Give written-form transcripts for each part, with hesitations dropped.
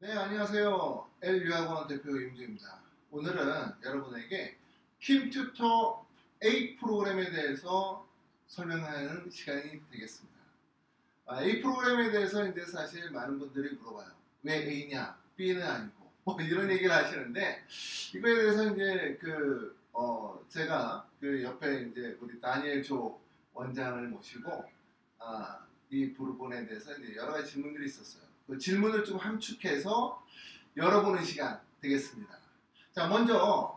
네, 안녕하세요. L유학원 대표 임주입니다. 오늘은 여러분에게 킴튜터 A 프로그램에 대해서 설명하는 시간이 되겠습니다. A 프로그램에 대해서 이제 사실 많은 분들이 물어봐요. 왜 A냐? B는 아니고. 뭐 이런 얘기를 하시는데, 이거에 대해서 이제 제가 그 옆에 이제 우리 다니엘 조 원장을 모시고, 이 부분에 대해서 이제 여러 가지 질문들이 있었어요. 그 질문을 좀 함축해서 열어보는 시간 되겠습니다. 자, 먼저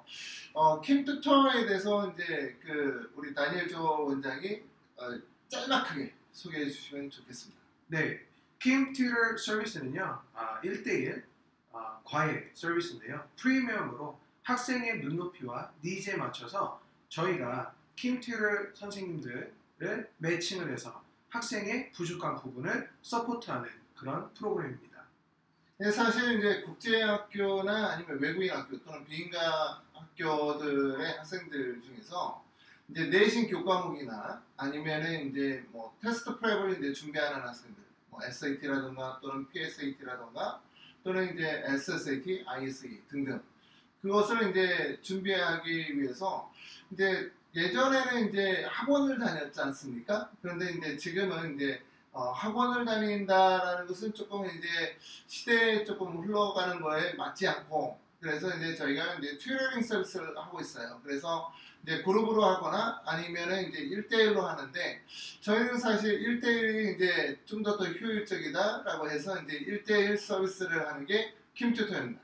킴투터에 대해서 이제 그 우리 다니엘 조 원장이 짤막하게 소개해 주시면 좋겠습니다. 네, 킴 튜터 서비스는요, 1대1 과외 서비스인데요. 프리미엄으로 학생의 눈높이와 니즈에 맞춰서 저희가 킴 튜터 선생님들을 매칭을 해서 학생의 부족한 부분을 서포트하는 그런 프로그램입니다. 네, 사실 이제 국제학교나 아니면 외국인 학교 또는 비인가 학교들의 학생들 중에서 이제 내신 교과목이나 아니면은 이제 뭐 테스트 프랩을 이제 준비하는 학생들, 뭐 SAT라든가 또는 PSAT라든가 또는 이제 SSAT, ISE 등등 그것을 이제 준비하기 위해서 이제 예전에는 이제 학원을 다녔지 않습니까? 그런데 이제 지금은 이제 학원을 다닌다라는 것은 조금 이제 시대에 조금 흘러가는 거에 맞지 않고 그래서 이제 저희가 이제 튜터링 서비스를 하고 있어요. 그래서 이제 그룹으로 하거나 아니면은 이제 1대1로 하는데 저희는 사실 1대1이 이제 좀 더 효율적이다라고 해서 이제 1대1 서비스를 하는 게 킴튜터입니다.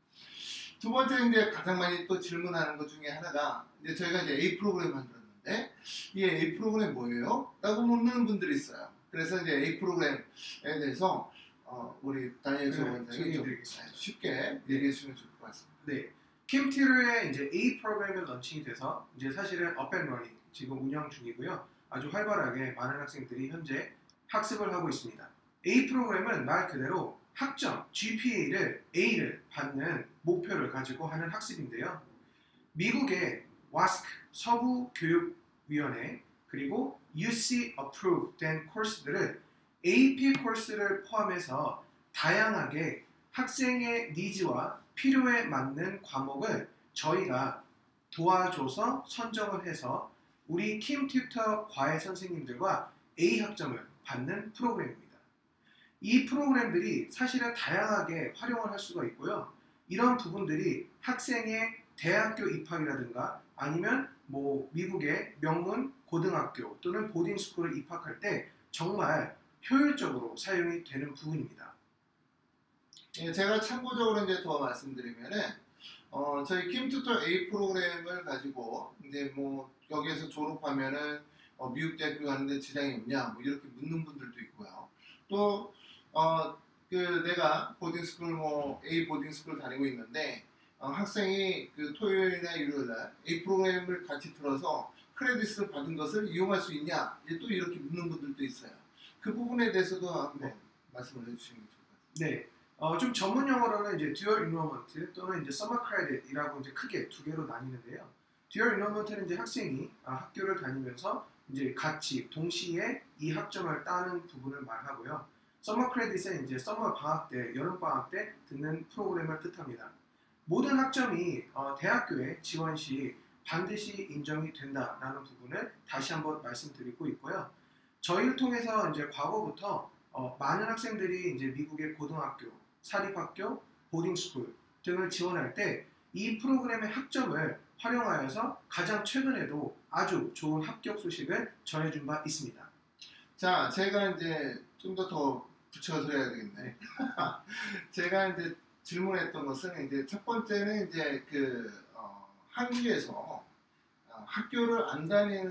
두 번째 이제 가장 많이 또 질문하는 것 중에 하나가 이제 저희가 이제 A 프로그램 만들었는데 이 A 프로그램 뭐예요? 라고 묻는 분들이 있어요. 그래서 이제 A 프로그램에 대해서 우리 다니엘 조 원장이 좀 쉽게 얘기해 주시면 좋을 것 같습니다. 네, 킴 튜터의 이제 A 프로그램이 런칭이 돼서 이제 사실은 업앤러닝 지금 운영 중이고요. 아주 활발하게 많은 학생들이 현재 학습을 하고 있습니다. A 프로그램은 말 그대로 학점 GPA를 A를 받는 목표를 가지고 하는 학습인데요. 미국의 WASC 서부교육위원회 그리고 UC approved 된 코र्스들을 AP 코र्스를 포함해서 다양하게 학생의 니즈와 필요에 맞는 과목을 저희가 도와줘서 선정을 해서 우리 킴 튜터 과외 선생님들과 A 학점을 받는 프로그램입니다. 이 프로그램들이 사실은 다양하게 활용을 할 수가 있고요. 이런 부분들이 학생의 대학교 입학이라든가 아니면 뭐 미국의 명문 고등학교 또는 보딩스쿨을 입학할 때 정말 효율적으로 사용이 되는 부분입니다. 예, 제가 참고적으로 이제 더 말씀드리면은 저희 킴투터 A 프로그램을 가지고 이제 뭐 여기에서 졸업하면은 미국 대학교 가는데 지장이 없냐 뭐 이렇게 묻는 분들도 있고요. 또 내가 보딩스쿨 뭐 A 보딩스쿨 다니고 있는데 학생이 그 토요일이나 일요일날 A 프로그램을 같이 들어서 크레딧을 받은 것을 이용할 수 있냐 또 이렇게 묻는 분들도 있어요. 그 부분에 대해서도 한번 말씀을 해주시면 좋을 것 같아요. 네. 좀 전문 용어로는 이제 듀얼 인로먼트 또는 이제 서머 크레딧이라고 이제 크게 두 개로 나뉘는데요. 듀얼 인로먼트는 이제 학생이 학교를 다니면서 이제 같이 동시에 이 학점을 따는 부분을 말하고요. 서머 크레딧은 이제 서머 방학 때, 여름 방학 때 듣는 프로그램을 뜻합니다. 모든 학점이 대학교에 지원 시 반드시 인정이 된다라는 부분을 다시 한번 말씀드리고 있고요. 저희를 통해서 이제 과거부터 많은 학생들이 이제 미국의 고등학교, 사립학교, 보딩스쿨 등을 지원할 때 이 프로그램의 학점을 활용하여서 가장 최근에도 아주 좋은 합격 소식을 전해준 바 있습니다. 자, 제가 이제 좀 더 붙여드려야 되겠네. 제가 이제 질문했던 것은 이제 첫 번째는 이제 한국에서 학교를 안 다니는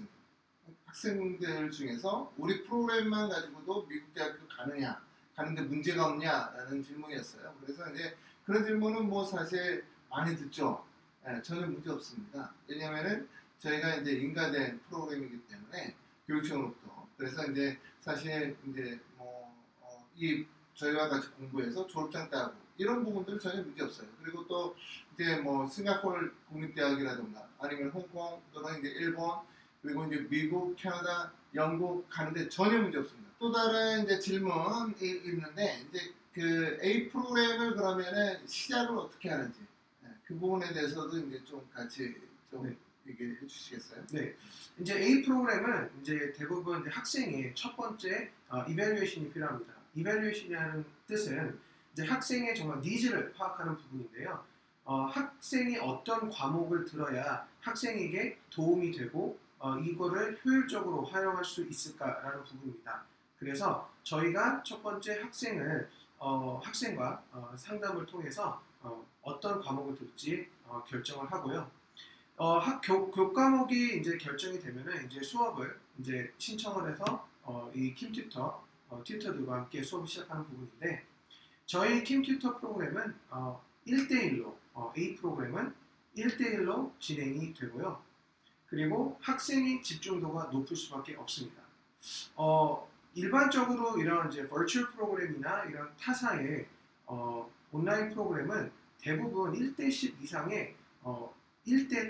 학생들 중에서 우리 프로그램만 가지고도 미국 대학교 가느냐, 가는데 문제가 없냐라는 질문이었어요. 그래서 이제 그런 질문은 뭐 사실 많이 듣죠. 전혀 문제 없습니다. 왜냐면은 저희가 이제 인가된 프로그램이기 때문에 교육청으로부터. 그래서 이제 사실 이제 이 저희와 같이 공부해서 졸업장 따고 이런 부분들은 전혀 문제 없어요. 그리고 또 이제 뭐 싱가포르 국립대학이라든가 아니면 홍콩 또는 이제 일본 그리고 이제 미국, 캐나다, 영국 가는데 전혀 문제 없습니다. 또 다른 이제 질문이 있는데 이제 그 A 프로그램을 그러면은 시작을 어떻게 하는지 그 부분에 대해서도 이제 좀 같이 좀 네. 얘기해 주시겠어요? 네, 이제 A 프로그램은 이제 대부분 이제 학생의 첫 번째 이밸류에이션이 필요합니다. 이밸류에이션이라는 뜻은 이제 학생의 정말 니즈를 파악하는 부분인데요. 학생이 어떤 과목을 들어야 학생에게 도움이 되고 이거를 효율적으로 활용할 수 있을까라는 부분입니다. 그래서 저희가 첫 번째 학생과 상담을 통해서 어떤 과목을 들을지 결정을 하고요. 교과목이 이제 결정이 되면은 이제 수업을 이제 신청을 해서 이 킴튜터 튜터들과 함께 수업을 시작하는 부분인데 저희 킴튜터 프로그램은 1대1로 A 프로그램은 1대1로 진행이 되고요. 그리고 학생의 집중도가 높을 수밖에 없습니다. 일반적으로 이런 이제 버추얼 프로그램이나 이런 타사의 온라인 프로그램은 대부분 1대 10 이상의 1대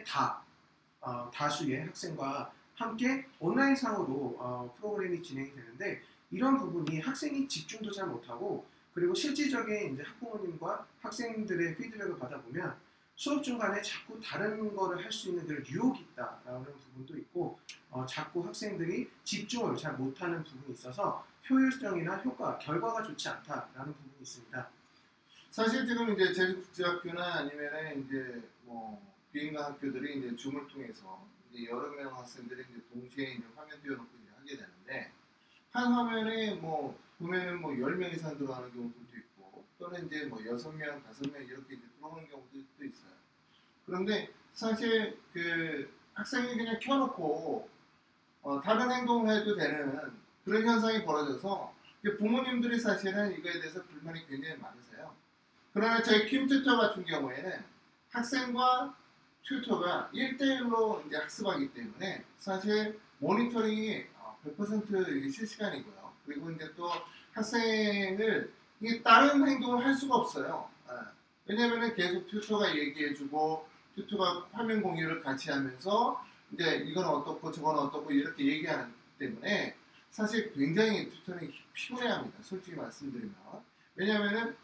다수의 학생과 함께 온라인상으로 프로그램이 진행이 되는데 이런 부분이 학생이 집중도 잘 못하고 그리고 실질적인 이제 학부모님과 학생들의 피드백을 받아보면 수업 중간에 자꾸 다른 거를 할 수 있는 그런 유혹이 있다라는 부분도 있고 자꾸 학생들이 집중을 잘 못하는 부분이 있어서 효율성이나 결과가 좋지 않다라는 부분이 있습니다. 사실 지금 이제 제주국제학교나 아니면은 이제 뭐 비인가 학교들이 이제 줌을 통해서 이제 여러 명 학생들이 이제 동시에 이제 화면 띄워놓고 이제 하게 되는데 한 화면에 뭐 보면은 뭐 10명 이상 들어가는 경우들도 있고 또는 이제 뭐 6명, 5명 이렇게 이제 들어오는 경우도 있어요. 그런데 사실 그 학생이 그냥 켜놓고 다른 행동을 해도 되는 그런 현상이 벌어져서 부모님들이 사실은 이거에 대해서 불만이 굉장히 많으세요. 그러나 저희 킴튜터 같은 경우에는 학생과 튜터가 1대1로 이제 학습하기 때문에 사실 모니터링이 100% 실시간이고요. 그리고 이제 또 학생을 다른 행동을 할 수가 없어요. 왜냐면은 계속 튜터가 얘기해주고 튜터가 화면 공유를 같이 하면서 이제 이건 어떻고 저건 어떻고 이렇게 얘기하기 때문에 사실 굉장히 튜터는 피곤해합니다. 솔직히 말씀드리면. 왜냐면은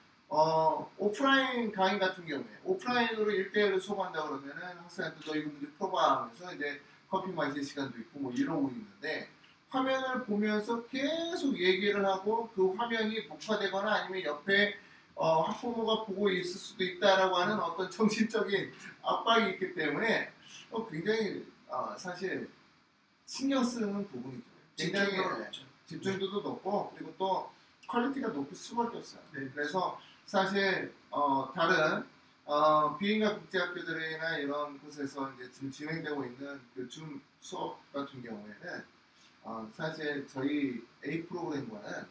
오프라인 강의 같은 경우에 오프라인으로 1대1로 수업한다 그러면은 학생한테 너 이거 문제 풀어봐 하면서 이제 커피 마실 시간도 있고 뭐 이러고 있는데 화면을 보면서 계속 얘기를 하고 그 화면이 녹화되거나 아니면 옆에 학부모가 보고 있을 수도 있다라고 하는 어떤 정신적인 압박이 있기 때문에 굉장히 사실 신경 쓰는 부분이죠. 굉장히 집중도도 높고 그리고 또 퀄리티가 높을 수밖에 없어요. 네. 그래서 사실 다른 비인가 국제학교들이나 이런 곳에서 이제 지금 진행되고 있는 그 줌 수업 같은 경우에는 사실 저희 A 프로그램과는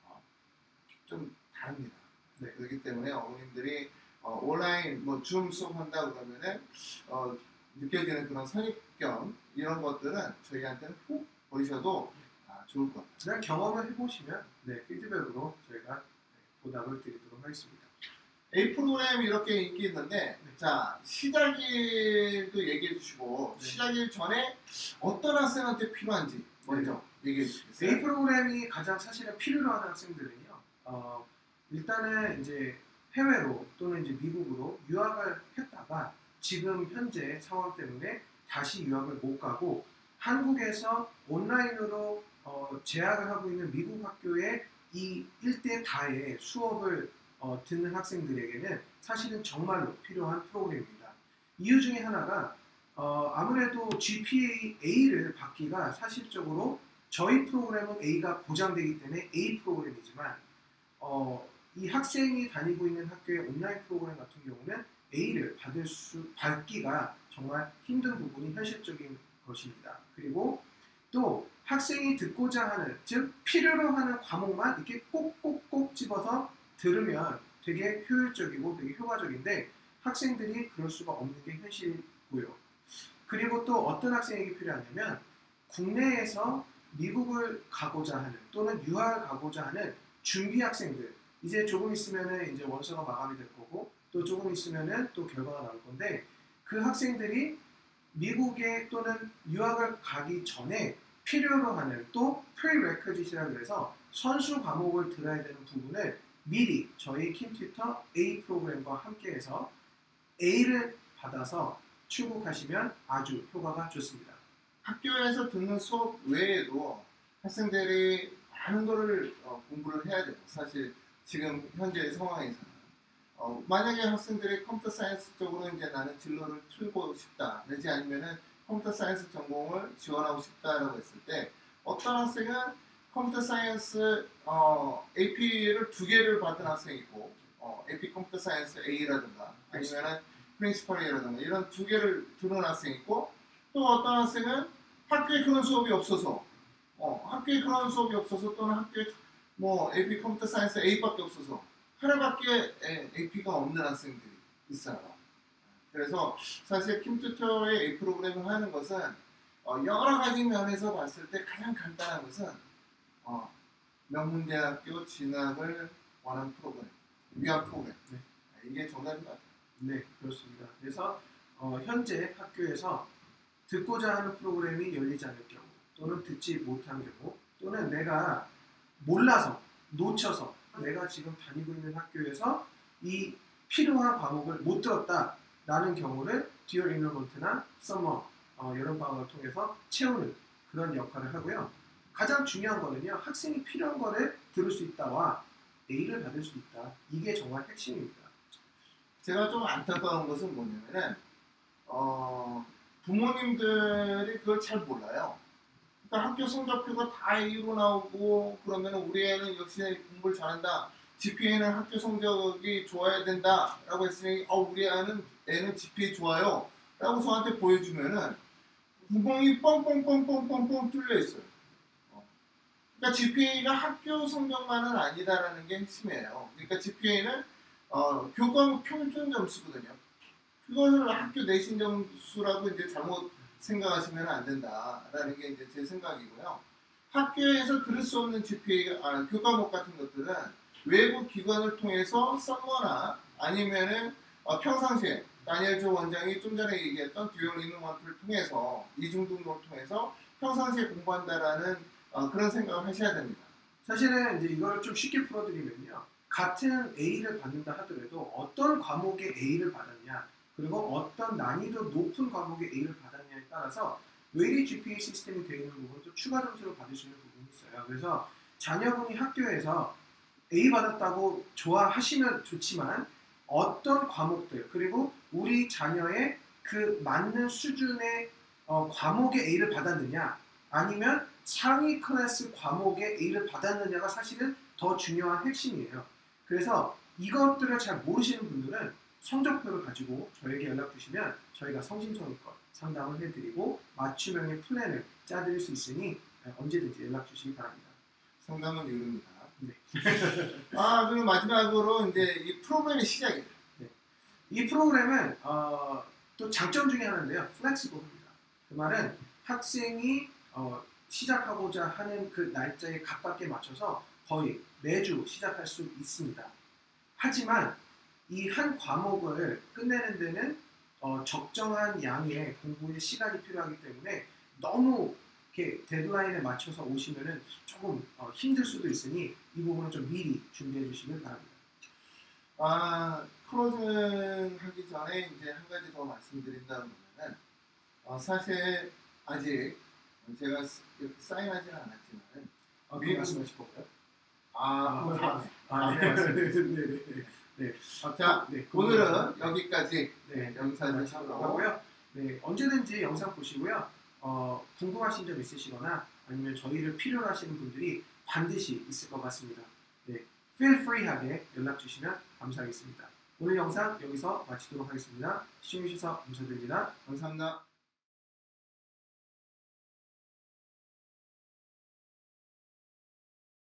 좀 다릅니다. 네. 그렇기 때문에 어머님들이 온라인 뭐 줌 수업한다 그러면은 느껴지는 그런 선입견 이런 것들은 저희한테는 꼭 보이셔도 좋을 것 같아요. 그냥 경험을 해보시면 피드백으로 저희가 보답을 드리도록 하겠습니다. A 프로그램 이렇게 인기 있는데 자 시작일도 얘기해 주시고 시작일 전에 어떤 학생한테 필요한지 먼저 얘기해 주시겠어요? A 프로그램이 가장 사실은 필요로 하는 학생들은요. 일단은 이제 해외로 또는 이제 미국으로 유학을 했다가 지금 현재 상황 때문에 다시 유학을 못 가고 한국에서 온라인으로 재학을 하고 있는 미국 학교의 이 1대 다의 수업을 듣는 학생들에게는 사실은 정말로 필요한 프로그램입니다. 이유 중에 하나가 아무래도 GPA A를 받기가 사실적으로 저희 프로그램은 A가 보장되기 때문에 A 프로그램이지만 이 학생이 다니고 있는 학교의 온라인 프로그램 같은 경우는 A를 받기가 정말 힘든 부분이 현실적인 것입니다. 그리고 또 학생이 듣고자 하는 즉 필요로 하는 과목만 이렇게 꼭꼭꼭 집어서 들으면 되게 효율적이고 되게 효과적인데 학생들이 그럴 수가 없는 게 현실이고요. 그리고 또 어떤 학생에게 필요하냐면 국내에서 미국을 가고자 하는 또는 유학을 가고자 하는 준비 학생들 이제 조금 있으면은 이제 원서가 마감이 될 거고 또 조금 있으면은 또 결과가 나올 건데 그 학생들이 미국에 또는 유학을 가기 전에 필요로 하는 또 prerequisite이라고 해서 선수 과목을 들어야 되는 부분을 미리 저희 킴튜터 A 프로그램과 함께해서 A를 받아서 출국하시면 아주 효과가 좋습니다. 학교에서 듣는 수업 외에도 학생들이 많은 거를 공부를 해야 돼요. 사실 지금 현재 상황에서는 만약에 학생들이 컴퓨터 사이언스 쪽으로 이제 나는 진로를 틀고 싶다, 내지 아니면은 컴퓨터 사이언스 전공을 지원하고 싶다라고 했을 때 어떤 학생은 컴퓨터 사이언스 AP를 2개를 받은 학생이 있고 AP 컴퓨터 사이언스 A라든가 아니면은 프린시펄이라든가 이런 2개를 들은 학생이 있고 또 어떤 학생은 학교에 그런 수업이 없어서 학교에 그런 수업이 없어서 또는 학교에 뭐 AP 컴퓨터 사이언스 A밖에 없어서 하나밖에 AP가 없는 학생들이 있어요. 그래서 사실 킴튜터의 A 프로그램을 하는 것은 여러 가지 면에서 봤을 때 가장 간단한 것은 명문대학교 진학을 원하는 프로그램, 위한 프로그램. 네. 이게 정답인 것 같아요. 네, 그렇습니다. 그래서 현재 학교에서 듣고자 하는 프로그램이 열리지 않을 경우 또는 듣지 못한 경우 또는 내가 몰라서 놓쳐서 내가 지금 다니고 있는 학교에서 이 필요한 과목을 못 들었다라는 경우를 듀얼 인러먼트나 서머 여름방학을 통해서 채우는 그런 역할을 하고요. 가장 중요한 거는요. 학생이 필요한 거를 들을 수 있다와 A를 받을 수 있다. 이게 정말 핵심입니다. 제가 좀 안타까운 것은 뭐냐면은 부모님들이 그걸 잘 몰라요. 그러니까 학교 성적표가 다 A로 나오고 그러면 우리 애는 역시 공부를 잘한다. GPA는 학교 성적이 좋아야 된다라고 했으니 우리 애는 GPA 좋아요. 라고 저한테 보여주면은 구멍이 뻥뻥뻥뻥뻥뻥 뚫려 있어요. 그러니까 GPA가 학교 성적만은 아니다라는 게 핵심이에요. 그러니까 GPA는 교과목 평균 점수거든요. 그것을 학교 내신 점수라고 이제 잘못 생각하시면 안 된다라는 게 이제 제 생각이고요. 학교에서 들을 수 없는 GPA, 교과목 같은 것들은 외부 기관을 통해서 썸머나 아니면은 평상시에 다니엘 조 원장이 좀 전에 얘기했던 듀얼 인러먼트를 통해서 이중등록을 통해서 평상시에 공부한다라는 그런 생각을 하셔야 됩니다. 사실은 이제 이거를 좀 쉽게 풀어드리면요. 같은 A를 받는다 하더라도 어떤 과목에 A를 받았냐 그리고 어떤 난이도 높은 과목에 A를 받았냐에 따라서 웨이리 GPA 시스템이 되어 있는 부분도 추가 점수를 받을 수 있는 부분이 있어요. 그래서 자녀분이 학교에서 A 받았다고 좋아하시면 좋지만 어떤 과목들 그리고 우리 자녀의 그 맞는 수준의 과목에 A를 받았느냐 아니면 상위 클래스 과목에 A를 받았느냐가 사실은 더 중요한 핵심이에요. 그래서 이것들을 잘 모르시는 분들은 성적표를 가지고 저에게 연락 주시면 저희가 성심성의껏 상담을 해드리고 맞춤형의 플랜을 짜드릴 수 있으니 언제든지 연락 주시기 바랍니다. 상담은 유료입니다. 네. 그리고 마지막으로 이제 이 프로그램의 시작이에요. 네. 이 프로그램은 또 장점 중에 하나인데요. 플렉시블합니다. 그 말은 학생이 시작하고자 하는 그 날짜에 가깝게 맞춰서 거의 매주 시작할 수 있습니다. 하지만 이 한 과목을 끝내는 데는 적정한 양의 공부의 시간이 필요하기 때문에 너무 이렇게 데드라인에 맞춰서 오시면은 조금 힘들 수도 있으니 이 부분은 좀 미리 준비해 주시길 바랍니다. 클로징 하기 전에 이제 한 가지 더 말씀드린다면은 사실 아직 제가 이렇게 사인하지는 않았지만 그 말씀하실 건가요? 네, 맞습니다. 네. 자, 네, 오늘은 여기까지 영상을 하고요. 네, 언제든지 영상 보시고요. 궁금하신 점 있으시거나 아니면 저희를 필요로 하시는 분들이 반드시 있을 것 같습니다. 네, feel free하게 연락 주시면 감사하겠습니다. 오늘 영상 여기서 마치도록 하겠습니다. 시청해주셔서 감사드립니다. 감사합니다.